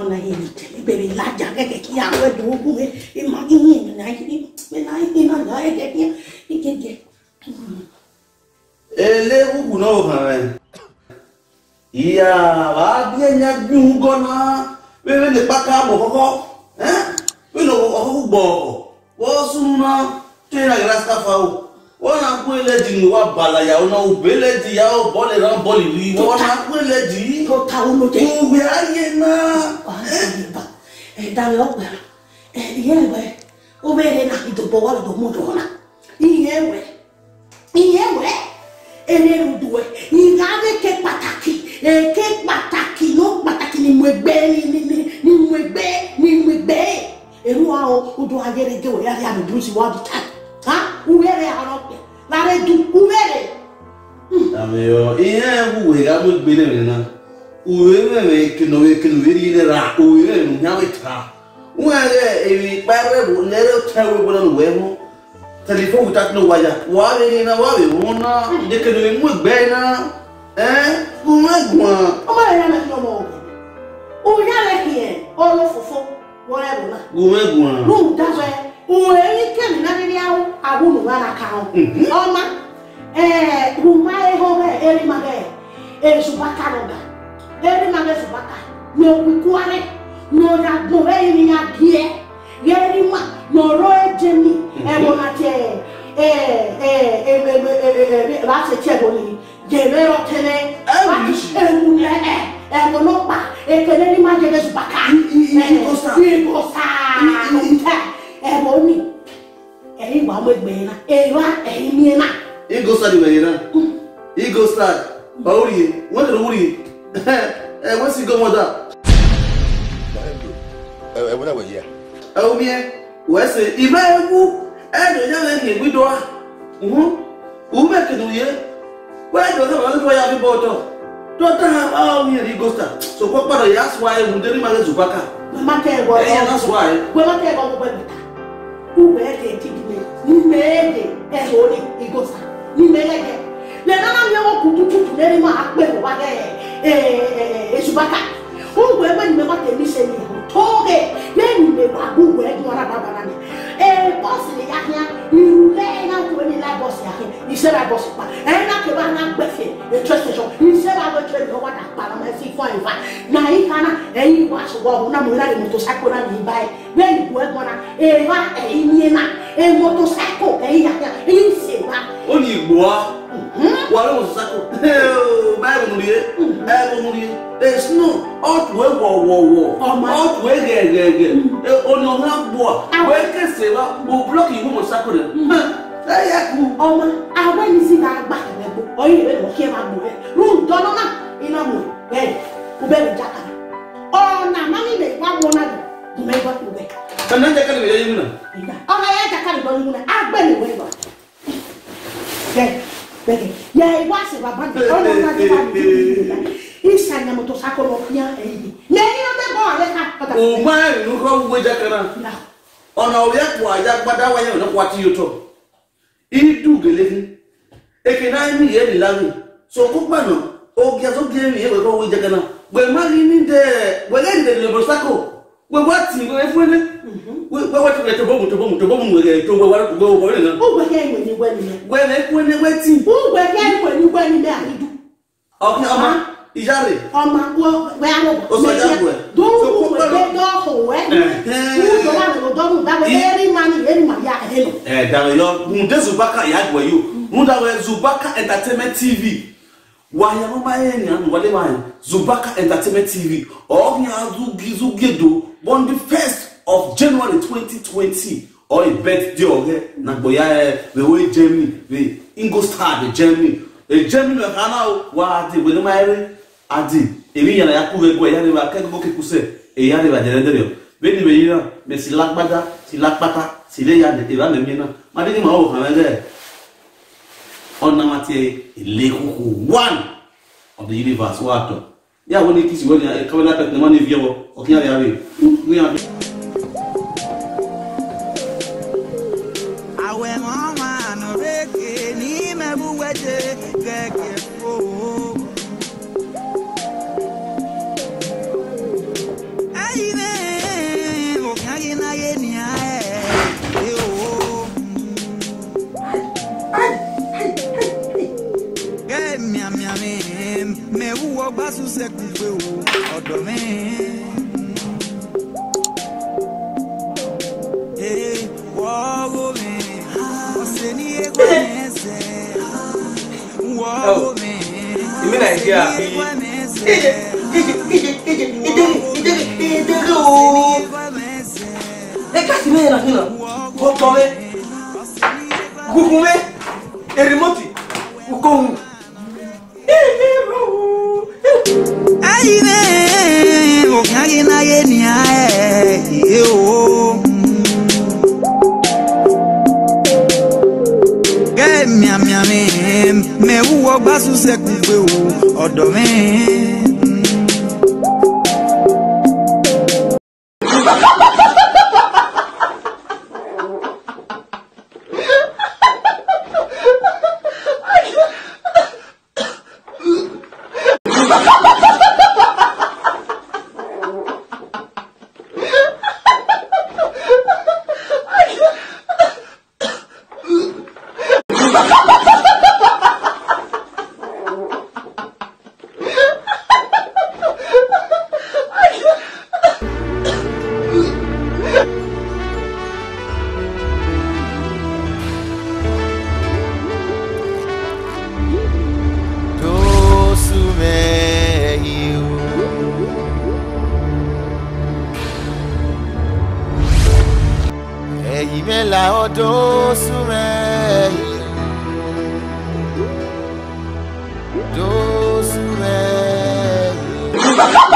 ona hili bebe la jaga ke kia we do bu e magi na hili me na hili na e ke kia ikeke ele u no ha iya wa bi nya bi gona we le paka bo koko we no ko bo wo sunna te na grasta fa o wona ku ele di wa bala ya ona u bele di ya o bole ran bole wi wona ku ele di to ta uno te u bi aye na da lo yewe o bere na ito bo wala do mo do na yewe ene ruduwe ingave ke pataki no pataki ni mwegbe ni mwegbe eru ao udo agere ge o ya ya do si wa di ha uwere arope la re du uwere ameyo iye uwe ga mo gbe le na uwe me kino ri le ra uwe nu nya we ta uwere ewi pare bo le re tawe bo na we mo telephone utak no waya wawe na wawe wona de kino mo gbe na umegwa o ma ya na kino mo o ya le ki o lo fofo wo re bo na umegwa lu da we o eri ke mi na ri awo abu nu na ka o ma ruma e ho be eri ma be e su baka roga eri ma be su baka no ku kware no da go e ni ya die eri ma no ro e jemi e mo na te ba se che bo ni je me ro tele ba ti e mu ne mo no pa e ke ni ma je be su baka ko sa mo ni e wa mo gbe na e wa e mi na Ego start we na. Ego start. Bauri, what do we? What's he go mother? When I was here. Oh me, what's it? Imagu, and the young lady we do. Who make it do ye? Why do you want to have a bottle? Don't have all me ego start. So what part of that's why we didn't manage Zubaka. That's why. Well, I tell you who made it? You made it. And only ego start. Ni melege le na mi o kututu le ma ape wa de subaka o gbe ma ni me ma te mi se ni to ge le ni me ba bu we ni ara baba na ni boss le ya ya iru le na to ni la boss ya ni se la boss pa na ke ba na gbe fe e station ni se ba go tre no wa da pa na si fo in fa na i kana yi wa so go na mo na le motorcycle na ni bai le ni bu e go na wa ni na motorcycle ya se ba Only Igbo. What was that? Bible Murie. There's no outway war. Outway get. On your hand, boy. Where can say, will block you almost sacred. Oh, I went to see that back in the book. Oh, you will hear my boy. Room, Donna, in a moon. Hey, who better jack? Oh, now, money, they want one to make what you make. And then they can be a human. Oh, I can't go in. I've been away. Yeah, it was a bad It's a motorcycle of Nia. Many of them are oh, my, look how we jack around. On our yak, why, Jack, but I don't know what you talk. He do the living. If you know me, any loving. So, Cookman, oh, get okay, we will go with Jackana. Well, money in there, well, then the motorcycle. Well, what's he going for? What to let a bomb to go to go over. Oh, again when you went in. When they waiting. Oh, again when you went in there. Okay, Ama, Ijari. Ama, well, don't go away. Every money, Zubaka Yagwa, you. Mudawe Zubaka Entertainment TV. Why am I in whatever Zubaka Entertainment TV? Or Gizugedo on the 1st of January 2020. Or a birthday or Nagoya, the way Germany, the Ingolstadt, the Germany. A Germany of Hana, what did with my Adi, Emilia Yaku, Yaniva, Kekuse, a Yaniva, the Renderio. Very well, Messi Lakbata, Silakpata, Sileya, the Iran Mina, Madame Howe, on Namate, one of the universe. What? Yeah, when it is when you come up at the money view, okay, we are. Hey, Me uwo basu se kugbe o odo me Imela odo sure do sure